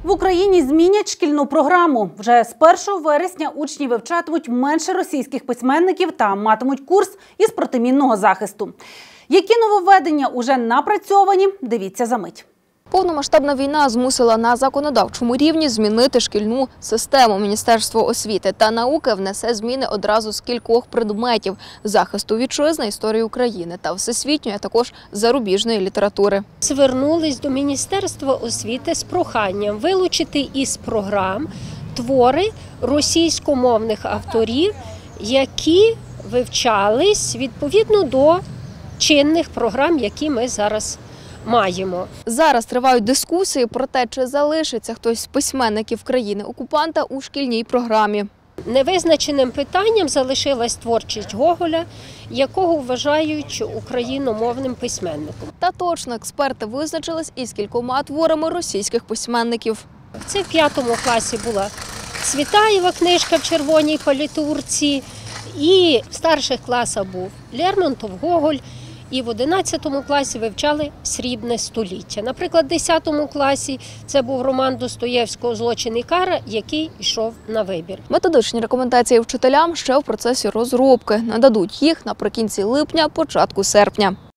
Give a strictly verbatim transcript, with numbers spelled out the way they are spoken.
В Україні змінять шкільну програму. Вже з першого вересня учні вивчатимуть менше російських письменників та матимуть курс із протимінного захисту. Які нововведення уже напрацьовані, дивіться за мить. Повномасштабна війна змусила на законодавчому рівні змінити шкільну систему. Міністерство освіти та науки внесе зміни одразу з кількох предметів – захисту вітчизни, історії України та всесвітньої, а також зарубіжної літератури. Звернулись до Міністерства освіти з проханням вилучити із програм твори російськомовних авторів, які вивчались відповідно до чинних програм, які ми зараз маємо. Зараз тривають дискусії про те, чи залишиться хтось з письменників країни-окупанта у шкільній програмі. Невизначеним питанням залишилась творчість Гоголя, якого вважають україномовним письменником. Та точно експерти визначились із кількома творами російських письменників. Це в п'ятому класі була Цвітаєва книжка в червоній палітурці, і в старших класах був Лермонтов, Гоголь. І в одинадцятому класі вивчали «Срібне століття». Наприклад, в десятому класі це був роман Достоєвського «Злочин і кара», який йшов на вибір. Методичні рекомендації вчителям ще в процесі розробки. Нададуть їх наприкінці липня, початку серпня.